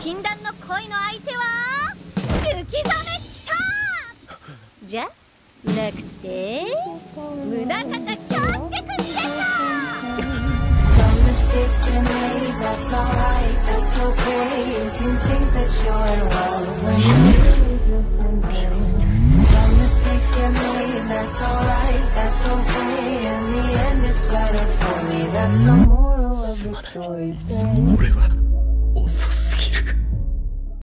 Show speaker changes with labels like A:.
A: 禁断の恋の相手は雪染めた。じゃなくて宗像京介くんでしょ。
B: Mistakes get made, that's alright, that's okay. You can think that you're in love when you just some mistakes get made, that's alright, that's okay. In the end it's better for me, that's the moral of the story.